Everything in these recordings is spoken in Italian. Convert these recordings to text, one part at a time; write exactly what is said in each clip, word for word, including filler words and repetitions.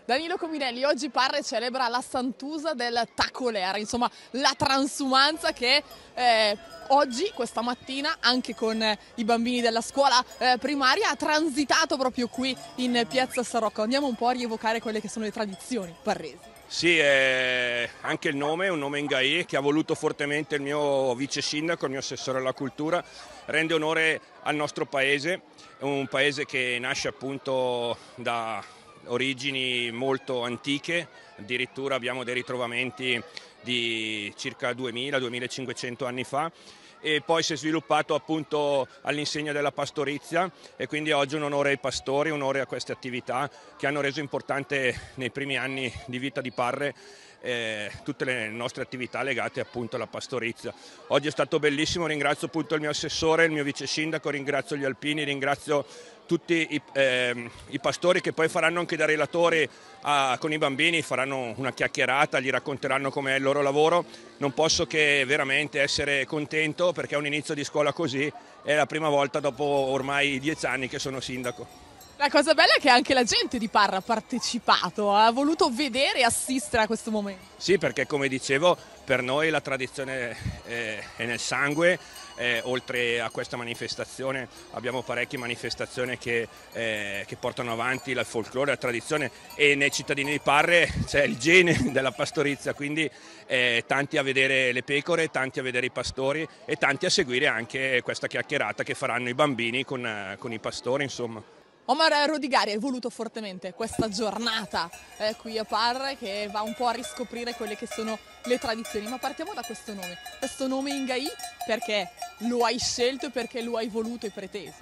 Danilo Cominelli, oggi Parre celebra la Santusa del Tacolera, insomma la transumanza che eh, oggi, questa mattina, anche con eh, i bambini della scuola eh, primaria, ha transitato proprio qui in Piazza San Rocco. Andiamo un po' a rievocare quelle che sono le tradizioni parresi. Sì, eh, anche il nome è un nome Ngaì che ha voluto fortemente il mio vice sindaco, il mio assessore alla cultura, rende onore al nostro paese, è un paese che nasce appunto da origini molto antiche, addirittura abbiamo dei ritrovamenti di circa duemila duemilacinquecento anni fa, e poi si è sviluppato appunto all'insegna della pastorizia, e quindi oggi un onore ai pastori, un onore a queste attività che hanno reso importante nei primi anni di vita di Parre eh, tutte le nostre attività legate appunto alla pastorizia. Oggi è stato bellissimo, ringrazio appunto il mio assessore, il mio vice sindaco, ringrazio gli alpini, ringrazio tutti i, eh, i pastori che poi faranno anche da relatori a, con i bambini, faranno una chiacchierata, gli racconteranno com'è il loro lavoro. Non posso che veramente essere contento perché è un inizio di scuola così, è la prima volta dopo ormai dieci anni che sono sindaco. La cosa bella è che anche la gente di Parre ha partecipato, ha voluto vedere e assistere a questo momento. Sì, perché come dicevo, per noi la tradizione è, è nel sangue. Eh, oltre a questa manifestazione abbiamo parecchie manifestazioni che, eh, che portano avanti il folklore, la tradizione, e nei cittadini di Parre c'è il gene della pastorizia, quindi eh, tanti a vedere le pecore, tanti a vedere i pastori e tanti a seguire anche questa chiacchierata che faranno i bambini con, eh, con i pastori, insomma. Omar Rodigari ha voluto fortemente questa giornata eh, qui a Parre, che va un po' a riscoprire quelle che sono le tradizioni, ma partiamo da questo nome, questo nome Ngaì, perché lo hai scelto e perché lo hai voluto e preteso?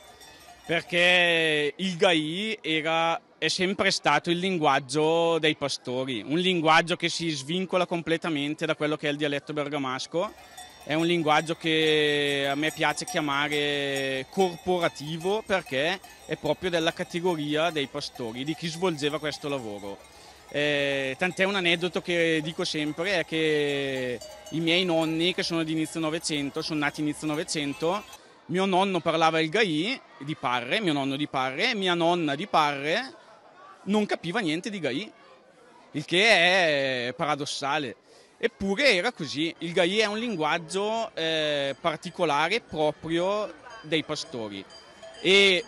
Perché il Ngaì era, è sempre stato il linguaggio dei pastori, un linguaggio che si svincola completamente da quello che è il dialetto bergamasco. È un linguaggio che a me piace chiamare corporativo perché è proprio della categoria dei pastori, di chi svolgeva questo lavoro. Eh, tant'è un aneddoto che dico sempre, è che i miei nonni, che sono di inizio Novecento, sono nati inizio Novecento, mio nonno parlava il Ngaì di Parre, mio nonno di Parre, e mia nonna di Parre non capiva niente di Ngaì, il che è paradossale. Eppure era così, il Ngaì è un linguaggio eh, particolare proprio dei pastori e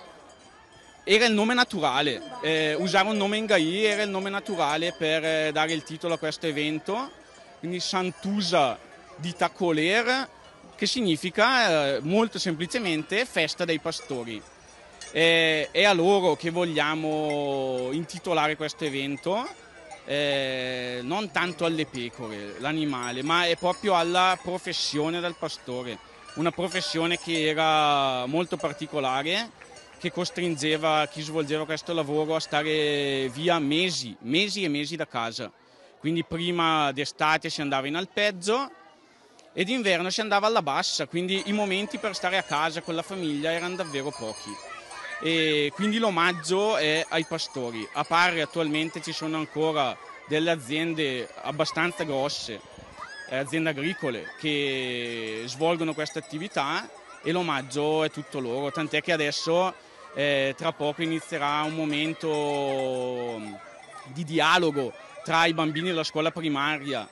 era il nome naturale, eh, usare un nome in Ngaì era il nome naturale per eh, dare il titolo a questo evento, quindi Santusa di Tacoler, che significa eh, molto semplicemente festa dei pastori. Eh, è a loro che vogliamo intitolare questo evento. Eh, non tanto alle pecore, l'animale, ma è proprio alla professione del pastore, una professione che era molto particolare, che costringeva chi svolgeva questo lavoro a stare via mesi, mesi e mesi da casa. Quindi prima d'estate si andava in alpeggio e d'inverno si andava alla bassa, quindi i momenti per stare a casa con la famiglia erano davvero pochi. E quindi l'omaggio è ai pastori. A Parre attualmente ci sono ancora delle aziende abbastanza grosse, aziende agricole, che svolgono questa attività e l'omaggio è tutto loro, tant'è che adesso eh, tra poco inizierà un momento di dialogo tra i bambini della scuola primaria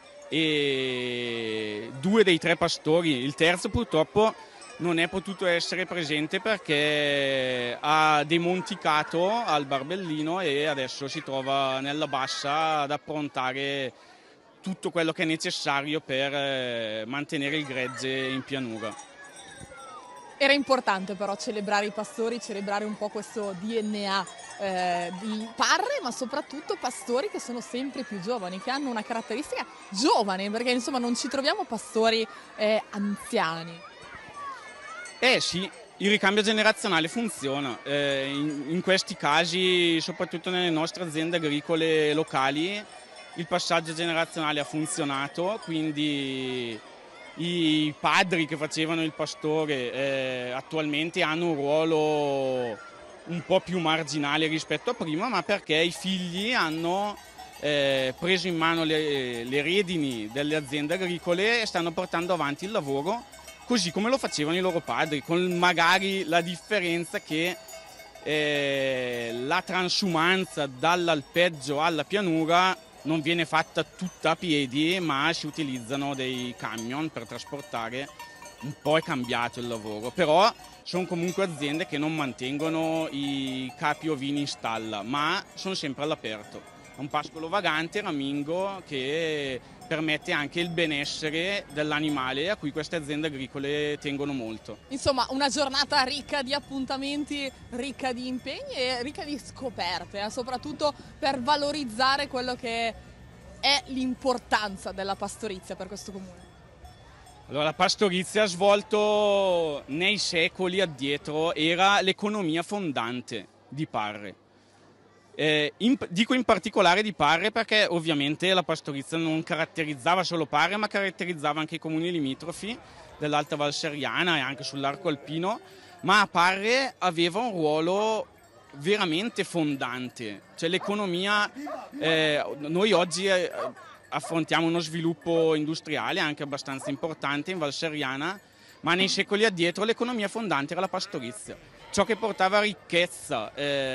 e due dei tre pastori. Il terzo purtroppo non è potuto essere presente perché ha demonticato al Barbellino e adesso si trova nella bassa ad approntare tutto quello che è necessario per mantenere il gregge in pianura. Era importante però celebrare i pastori, celebrare un po' questo D N A eh, di Parre, ma soprattutto pastori che sono sempre più giovani, che hanno una caratteristica giovane, perché insomma non ci troviamo pastori eh, anziani. Eh sì, il ricambio generazionale funziona, eh, in, in questi casi, soprattutto nelle nostre aziende agricole locali, il passaggio generazionale ha funzionato, quindi i padri che facevano il pastore eh, attualmente hanno un ruolo un po' più marginale rispetto a prima, ma perché i figli hanno eh, preso in mano le, le redini delle aziende agricole e stanno portando avanti il lavoro così come lo facevano i loro padri, con magari la differenza che eh, la transumanza dall'alpeggio alla pianura non viene fatta tutta a piedi, ma si utilizzano dei camion per trasportare. Un po' è cambiato il lavoro, però sono comunque aziende che non mantengono i capi ovini in stalla, ma sono sempre all'aperto. È un pascolo vagante, ramingo, che permette anche il benessere dell'animale, a cui queste aziende agricole tengono molto. Insomma, una giornata ricca di appuntamenti, ricca di impegni e ricca di scoperte, eh, soprattutto per valorizzare quello che è l'importanza della pastorizia per questo comune. Allora, la pastorizia ha svolto nei secoli addietro, era l'economia fondante di Parre. Eh, in, dico in particolare di Parre perché ovviamente la pastorizia non caratterizzava solo Parre, ma caratterizzava anche i comuni limitrofi dell'Alta Val Seriana e anche sull'arco alpino, ma Parre aveva un ruolo veramente fondante. Cioè l'economia, eh, noi oggi eh, affrontiamo uno sviluppo industriale anche abbastanza importante in Val Seriana, ma nei secoli addietro l'economia fondante era la pastorizia, ciò che portava ricchezza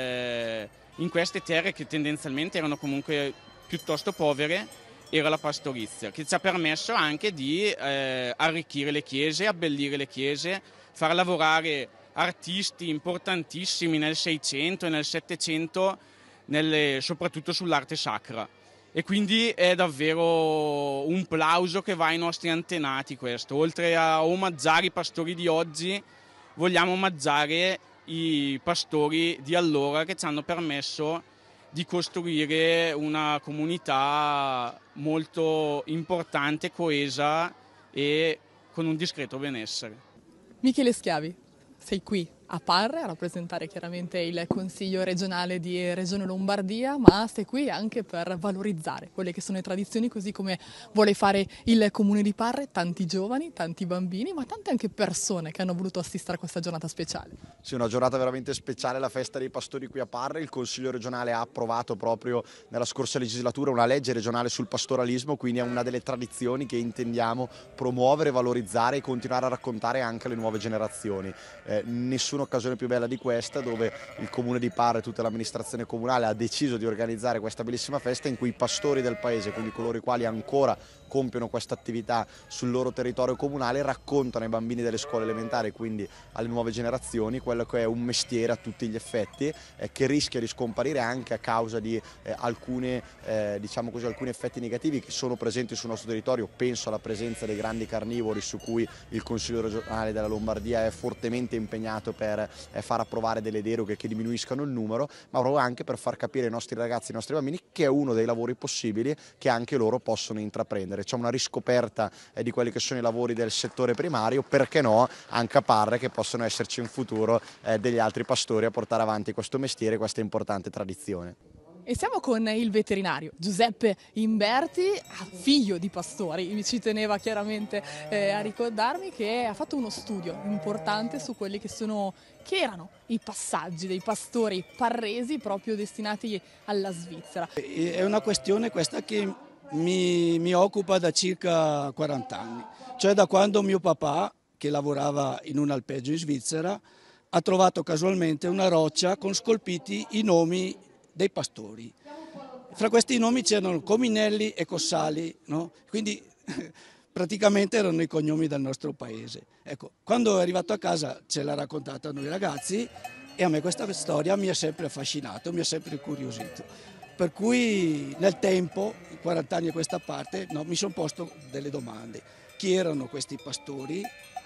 eh, in queste terre che tendenzialmente erano comunque piuttosto povere, era la pastorizia, che ci ha permesso anche di eh, arricchire le chiese, abbellire le chiese, far lavorare artisti importantissimi nel Seicento e nel Settecento, nelle, soprattutto sull'arte sacra. E quindi è davvero un plauso che va ai nostri antenati questo. Oltre a omaggiare i pastori di oggi, vogliamo omaggiare i pastori di allora che ci hanno permesso di costruire una comunità molto importante, coesa e con un discreto benessere. Michele Schiavi, sei qui a Parre a rappresentare chiaramente il Consiglio regionale di Regione Lombardia, ma sei qui anche per valorizzare quelle che sono le tradizioni, così come vuole fare il Comune di Parre, tanti giovani, tanti bambini, ma tante anche persone che hanno voluto assistere a questa giornata speciale. Sì, una giornata veramente speciale, la festa dei pastori qui a Parre. Il Consiglio regionale ha approvato proprio nella scorsa legislatura una legge regionale sul pastoralismo, quindi è una delle tradizioni che intendiamo promuovere, valorizzare e continuare a raccontare anche alle nuove generazioni. Eh, nessuna occasione più bella di questa, dove il Comune di Parre e tutta l'amministrazione comunale ha deciso di organizzare questa bellissima festa in cui i pastori del paese, quindi coloro i quali ancora compiono questa attività sul loro territorio comunale, raccontano ai bambini delle scuole elementari, quindi alle nuove generazioni, quello che è un mestiere a tutti gli effetti, eh, che rischia di scomparire anche a causa di eh, alcune, eh, diciamo così, alcuni effetti negativi che sono presenti sul nostro territorio. Penso alla presenza dei grandi carnivori, su cui il Consiglio regionale della Lombardia è fortemente impegnato per eh, far approvare delle deroghe che diminuiscano il numero, ma proprio anche per far capire ai nostri ragazzi e ai nostri bambini che è uno dei lavori possibili che anche loro possono intraprendere. C'è una riscoperta eh, di quelli che sono i lavori del settore primario, perché no anche a Parre, che possono esserci in futuro eh, degli altri pastori a portare avanti questo mestiere, questa importante tradizione. E siamo con il veterinario Giuseppe Imberti, figlio di pastori. Mi ci teneva chiaramente eh, a ricordarmi che ha fatto uno studio importante su quelli che sono, che erano i passaggi dei pastori parresi proprio destinati alla Svizzera. È una questione questa che mi, mi occupa da circa quaranta anni, cioè da quando mio papà, che lavorava in un alpeggio in Svizzera, ha trovato casualmente una roccia con scolpiti i nomi dei pastori. Fra questi nomi c'erano Cominelli e Cossali, no? Quindi praticamente erano i cognomi del nostro paese. Ecco, quando è arrivato a casa ce l'ha raccontata a noi ragazzi e a me questa storia mi ha sempre affascinato, mi ha sempre incuriosito. Per cui nel tempo, quaranta anni a questa parte, no, mi sono posto delle domande. Chi erano questi pastori?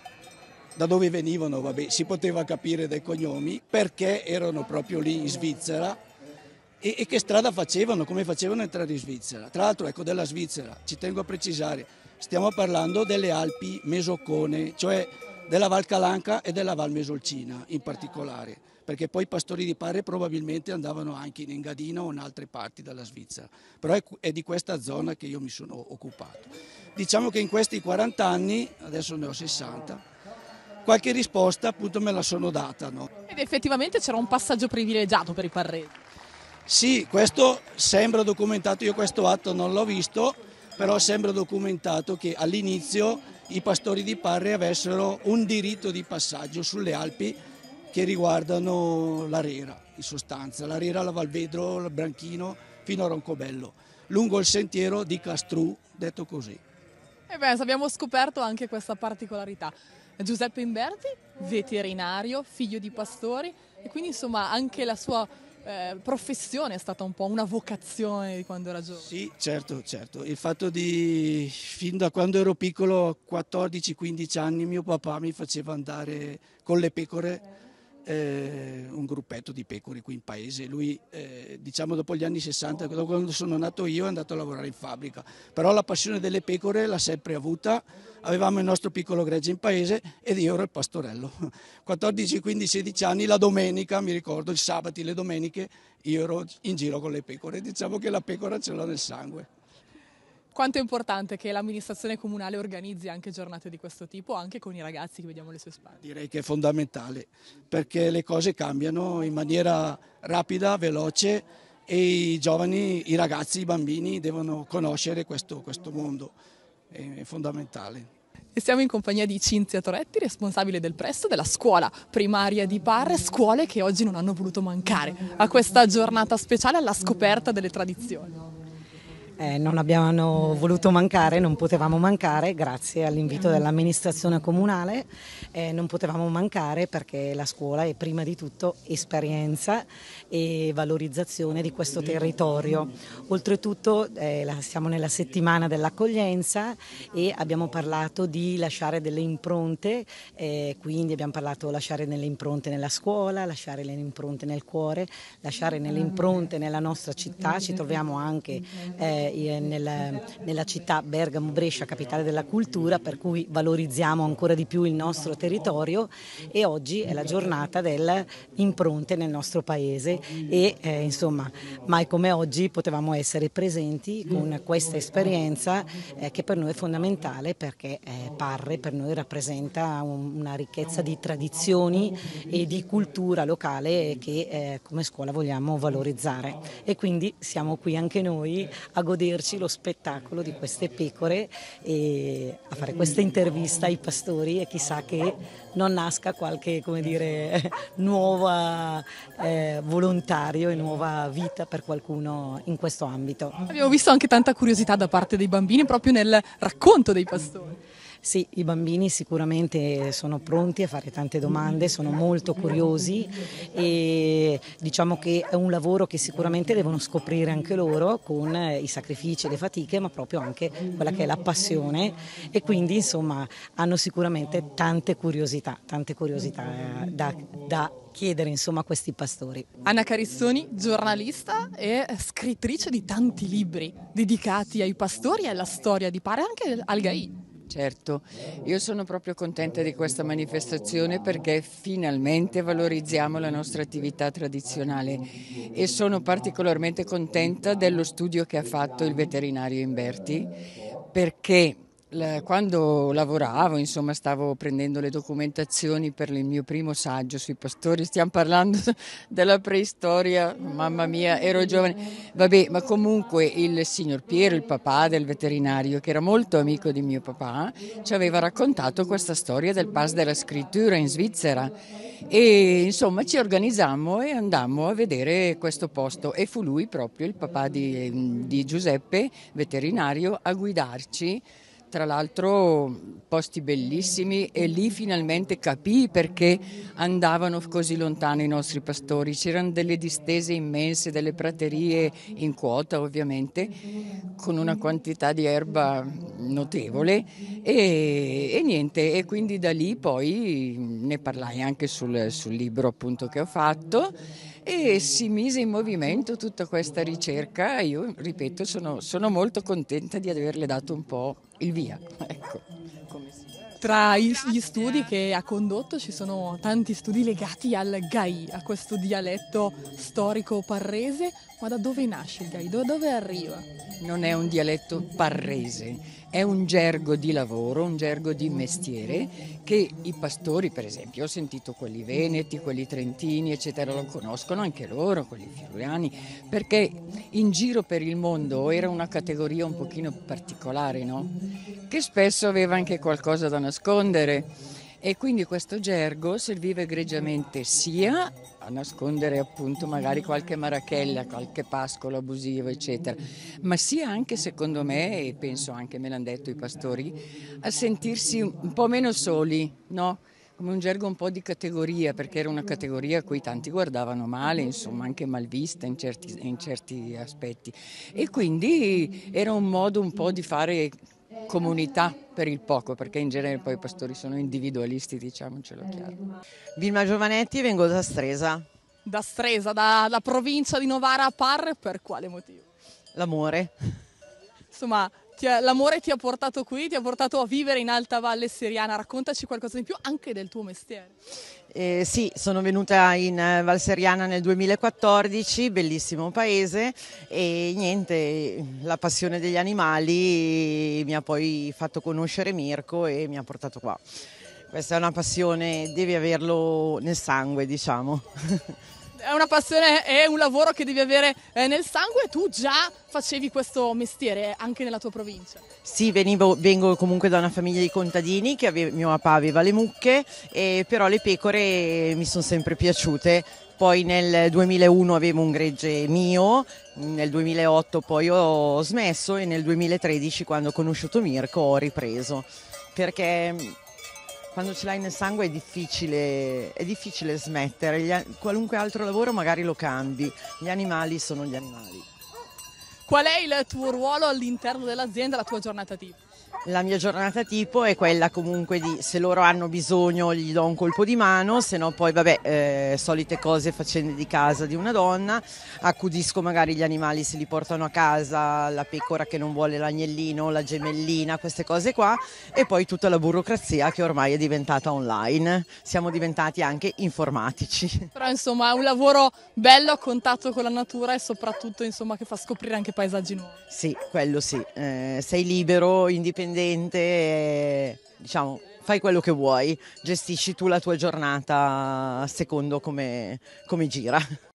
Da dove venivano? Vabbè, si poteva capire dai cognomi, perché erano proprio lì in Svizzera e, e che strada facevano, come facevano a entrare in Svizzera. Tra l'altro, ecco, della Svizzera, ci tengo a precisare, stiamo parlando delle Alpi Mesoccone, cioè della Val Calanca e della Val Mesolcina in particolare, perché poi i pastori di Parre probabilmente andavano anche in Engadina o in altre parti della Svizzera, però è, è di questa zona che io mi sono occupato. Diciamo che in questi quaranta anni, adesso ne ho sessanta, qualche risposta appunto me la sono data. No? Ed effettivamente c'era un passaggio privilegiato per i parresi. Sì, questo sembra documentato, io questo atto non l'ho visto, però sembra documentato che all'inizio i pastori di Parre avessero un diritto di passaggio sulle Alpi che riguardano l'Arera, in sostanza, l'Arera, la Valvedro, il Branchino, fino a Roncobello, lungo il sentiero di Castrù, detto così. E beh, abbiamo scoperto anche questa particolarità. Giuseppe Imberti, veterinario, figlio di pastori, e quindi insomma anche la sua eh, professione è stata un po' una vocazione di quando era giovane. Sì, certo, certo. Il fatto di, fin da quando ero piccolo, quattordici quindici anni, mio papà mi faceva andare con le pecore, eh, un gruppetto di pecore qui in paese. Lui, eh, diciamo dopo gli anni sessanta, dopo quando sono nato io, è andato a lavorare in fabbrica. Però la passione delle pecore l'ha sempre avuta. Avevamo il nostro piccolo gregge in paese ed io ero il pastorello. quattordici, quindici, sedici anni, la domenica, mi ricordo, il sabato, le domeniche, io ero in giro con le pecore. Diciamo che la pecora ce l'ho nel sangue. Quanto è importante che l'amministrazione comunale organizzi anche giornate di questo tipo, anche con i ragazzi che vediamo alle sue spalle? Direi che è fondamentale, perché le cose cambiano in maniera rapida, veloce, e i giovani, i ragazzi, i bambini devono conoscere questo, questo mondo, è fondamentale. E siamo in compagnia di Cinzia Toretti, responsabile del presto della scuola primaria di Parre, scuole che oggi non hanno voluto mancare a questa giornata speciale alla scoperta delle tradizioni. Eh, non abbiamo voluto mancare, non potevamo mancare, grazie all'invito dell'amministrazione comunale, eh, non potevamo mancare perché la scuola è prima di tutto esperienza e valorizzazione di questo territorio. Oltretutto eh, la, siamo nella settimana dell'accoglienza e abbiamo parlato di lasciare delle impronte, eh, quindi abbiamo parlato di lasciare delle impronte nella scuola, lasciare le impronte nel cuore, lasciare delle impronte nella nostra città. Ci troviamo anche eh, Nella, nella città Bergamo-Brescia, capitale della cultura, per cui valorizziamo ancora di più il nostro territorio, e oggi è la giornata delle impronte nel nostro paese e eh, insomma mai come oggi potevamo essere presenti con questa esperienza eh, che per noi è fondamentale, perché eh, Parre per noi rappresenta un, una ricchezza di tradizioni e di cultura locale che eh, come scuola vogliamo valorizzare, e quindi siamo qui anche noi a goderci lo spettacolo di queste pecore e a fare questa intervista ai pastori, e chissà che non nasca qualche, come dire, nuova eh, volontario e nuova vita per qualcuno in questo ambito. Abbiamo visto anche tanta curiosità da parte dei bambini proprio nel racconto dei pastori. Sì, i bambini sicuramente sono pronti a fare tante domande, sono molto curiosi e diciamo che è un lavoro che sicuramente devono scoprire anche loro, con i sacrifici e le fatiche, ma proprio anche quella che è la passione, e quindi insomma hanno sicuramente tante curiosità, tante curiosità da, da chiedere insomma a questi pastori. Anna Carissoni, giornalista e scrittrice di tanti libri dedicati ai pastori e alla storia di Parre, anche al G A I. Certo, io sono proprio contenta di questa manifestazione perché finalmente valorizziamo la nostra attività tradizionale, e sono particolarmente contenta dello studio che ha fatto il veterinario Imberti, perché quando lavoravo, insomma, stavo prendendo le documentazioni per il mio primo saggio sui pastori. Stiamo parlando della preistoria, mamma mia, ero giovane. Vabbè, ma comunque il signor Piero, il papà del veterinario, che era molto amico di mio papà, ci aveva raccontato questa storia del Pass della Scrittura in Svizzera. E insomma ci organizzammo e andammo a vedere questo posto, e fu lui proprio, il papà di, di Giuseppe, veterinario, a guidarci. Tra l'altro posti bellissimi, e lì finalmente capii perché andavano così lontano i nostri pastori. C'erano delle distese immense, delle praterie in quota ovviamente, con una quantità di erba notevole e, e niente, e quindi da lì poi ne parlai anche sul, sul libro appunto che ho fatto, e si mise in movimento tutta questa ricerca. Io, ripeto, sono, sono molto contenta di averle dato un po' il via. Ecco. Come si... Tra gli studi che ha condotto ci sono tanti studi legati al G A I, a questo dialetto storico parrese. Ma da dove nasce il G A I? Da dove arriva? Non è un dialetto parrese, è un gergo di lavoro, un gergo di mestiere che i pastori, per esempio, ho sentito quelli veneti, quelli trentini, eccetera, lo conoscono anche loro, quelli friulani, perché in giro per il mondo era una categoria un pochino particolare, no? Che spesso aveva anche qualcosa da nascondere. E quindi questo gergo serviva egregiamente sia a nascondere appunto magari qualche marachella, qualche pascolo abusivo eccetera, ma sia anche secondo me, e penso anche me l'hanno detto i pastori, a sentirsi un po' meno soli, no? Come un gergo un po' di categoria, perché era una categoria a cui tanti guardavano male, insomma anche malvista in certi, in certi aspetti, e quindi era un modo un po' di fare comunità per il poco, perché in genere poi i pastori sono individualisti, diciamocelo chiaro. Vilma Giovanetti, vengo da Stresa. Da Stresa, dalla provincia di Novara a Parre, per quale motivo? L'amore. Insomma, ti ha- l'amore ti ha portato qui, ti ha portato a vivere in Alta Valle Seriana. Raccontaci qualcosa di più anche del tuo mestiere. Eh, sì, sono venuta in eh, Val Seriana nel duemilaquattordici, bellissimo paese, e niente, la passione degli animali mi ha poi fatto conoscere Mirko e mi ha portato qua. Questa è una passione, devi averlo nel sangue, diciamo. È una passione, è un lavoro che devi avere eh, nel sangue. Tu già facevi questo mestiere anche nella tua provincia? Sì, venivo, vengo comunque da una famiglia di contadini, che ave, mio papà aveva le mucche, e però le pecore mi sono sempre piaciute. Poi nel duemilauno avevo un gregge mio, nel duemilaotto poi ho smesso e nel duemilatredici, quando ho conosciuto Mirko, ho ripreso. Perché quando ce l'hai nel sangue è difficile, è difficile smettere. Gli, qualunque altro lavoro magari lo cambi, gli animali sono gli animali. Qual è il tuo ruolo all'interno dell'azienda, la tua giornata tipo? La mia giornata tipo è quella comunque di, se loro hanno bisogno gli do un colpo di mano, se no poi vabbè, eh, solite cose, faccende di casa di una donna, accudisco magari gli animali se li portano a casa, la pecora che non vuole l'agnellino, la gemellina, queste cose qua, e poi tutta la burocrazia che ormai è diventata online, siamo diventati anche informatici. Però insomma è un lavoro bello, a contatto con la natura e soprattutto insomma che fa scoprire anche paesaggi nuovi. Sì, quello sì, eh, sei libero, indipendente, e, diciamo, fai quello che vuoi, gestisci tu la tua giornata secondo come, come gira.